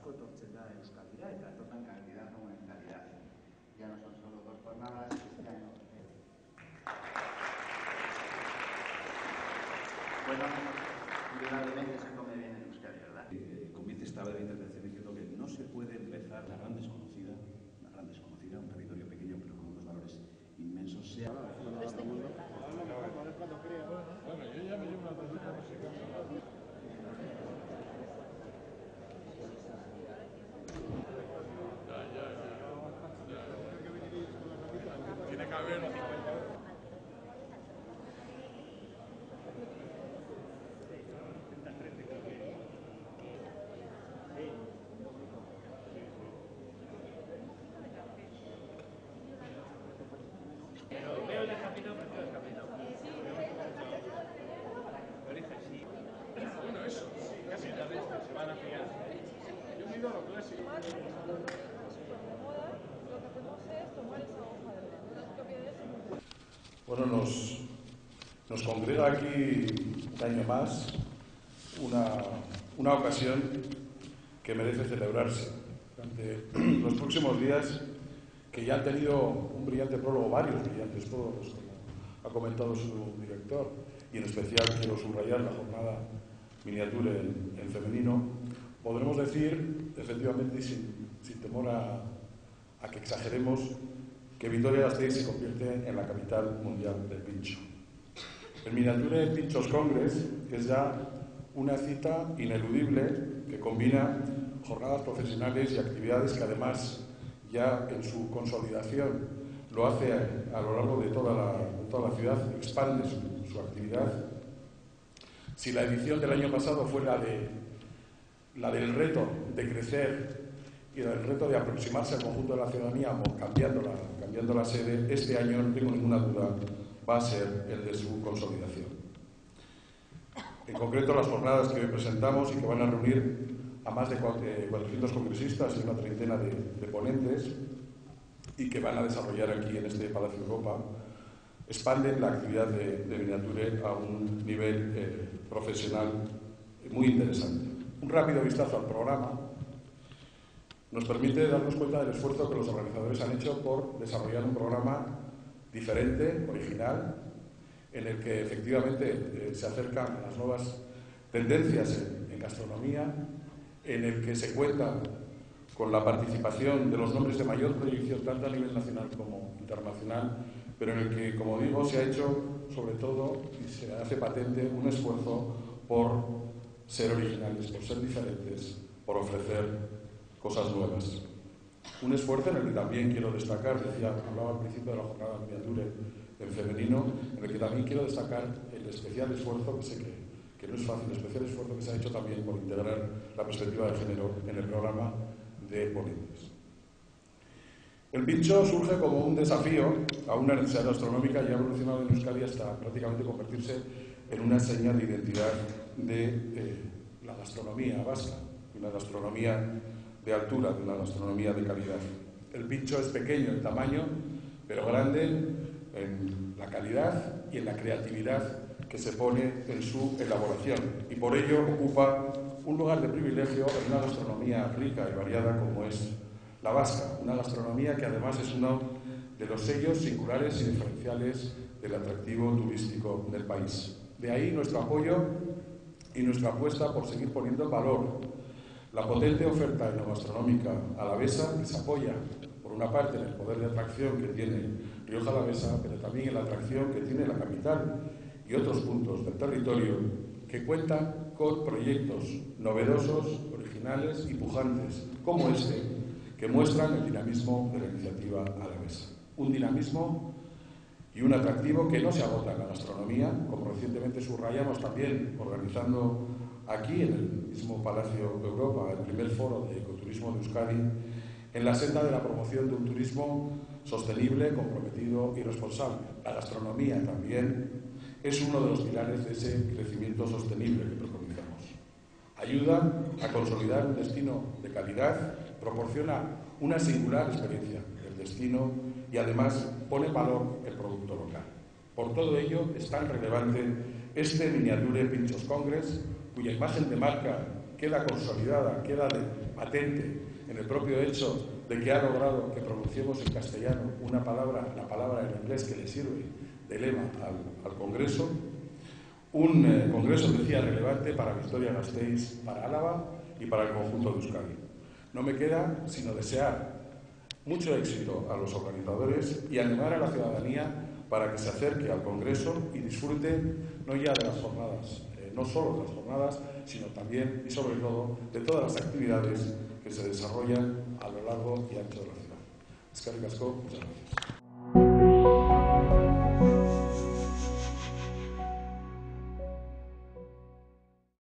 asko etortzen da Euskadira eta etortan calidad o en calidad. Ya no son solo 2 jornadas, este año. Bueno, indudablemente se come bien en Euskadi, ¿verdad? Comienza esta breve intervención diciendo que no se puede empezar una gran desconocida, un territorio pequeño pero con unos valores inmensos. Bueno, yo ya me llevo una tarjeta por si acaso. Tiene que haber unos 50 euros. Pero veo el descapitado, prefiero el descapitado. Lo dije, sí. Bueno, eso, casi la de estas se van a fiar. Yo me he ido a lo clásico. Bueno, nos congrega aquí un año más una ocasión que merece celebrarse. Durante los próximos días, que ya han tenido un brillante prólogo, varios brillantes prólogos, como ha comentado su director, y en especial quiero subrayar la jornada miniatura en femenino, podremos decir, efectivamente, y sin temor a que exageremos, que Vitoria-Gasteiz se convierte en la capital mundial del pincho. El Miniature Pinchos Congress es ya una cita ineludible que combina jornadas profesionales y actividades que además ya en su consolidación lo hace a lo largo de toda la ciudad, expande su actividad. Si la edición del año pasado fue la del reto de crecer y del reto de aproximarse al conjunto de la ciudadanía cambiando la sede, este año, no tengo ninguna duda, va a ser el de su consolidación. En concreto, las jornadas que hoy presentamos y que van a reunir a más de 400 congresistas y una treintena de ponentes y que van a desarrollar aquí en este Palacio Europa, expanden la actividad de Miniature a un nivel profesional muy interesante. Un rápido vistazo al programa nos permite darnos cuenta del esfuerzo que los organizadores han hecho por desarrollar un programa diferente, original, en el que efectivamente se acercan a las nuevas tendencias en gastronomía, en el que se cuenta con la participación de los nombres de mayor proyección tanto a nivel nacional como internacional, pero en el que, como digo, se ha hecho sobre todo y se hace patente un esfuerzo por ser originales, por ser diferentes, por ofrecer cosas nuevas. Un esfuerzo en el que también quiero destacar, hablaba al principio de la jornada miniature en femenino, en el que también quiero destacar el especial esfuerzo, que sé que no es fácil, el especial esfuerzo que se ha hecho también por integrar la perspectiva de género en el programa de ponentes. El pincho surge como un desafío a una necesidad gastronómica y ha evolucionado en Euskadi hasta prácticamente convertirse en una señal de identidad de la gastronomía vasca, una gastronomía de altura, de una gastronomía de calidad. El pincho es pequeño en tamaño, pero grande en la calidad y en la creatividad que se pone en su elaboración, y por ello ocupa un lugar de privilegio en una gastronomía rica y variada como es la vasca, una gastronomía que además es uno de los sellos singulares y diferenciales del atractivo turístico del país. De ahí nuestro apoyo y nuestra apuesta por seguir poniendo en valor la potente oferta enogastronómica alavesa, que se apoya, por una parte, en el poder de atracción que tiene Rioja Alavesa, pero también en la atracción que tiene la capital y otros puntos del territorio, que cuentan con proyectos novedosos, originales y pujantes, como este, que muestran el dinamismo de la iniciativa alavesa. Un dinamismo y un atractivo que no se agota en la gastronomía, como recientemente subrayamos también organizando aquí en el mismo Palacio Europa, el primer foro de ecoturismo de Euskadi, en la senda de la promoción de un turismo sostenible, comprometido y responsable. La gastronomía también es uno de los pilares de ese crecimiento sostenible que preconizamos. Ayuda a consolidar un destino de calidad, proporciona una singular experiencia del destino y además pone en valor el producto local. Por todo ello es tan relevante este Miniature Pinchos Congress, cuya imagen de marca queda consolidada, queda patente en el propio hecho de que ha logrado que pronunciemos en castellano una palabra, la palabra en inglés que le sirve de lema al Congreso. Un Congreso, decía, relevante para Vitoria-Gasteiz, para Álava y para el conjunto de Euskadi. No me queda sino desear mucho éxito a los organizadores y animar a la ciudadanía para que se acerque al Congreso y disfrute no ya de las jornadas, no solo de las jornadas, sino también y sobre todo de todas las actividades que se desarrollan a lo largo y ancho de la ciudad. Eskerrik asko, muchas gracias.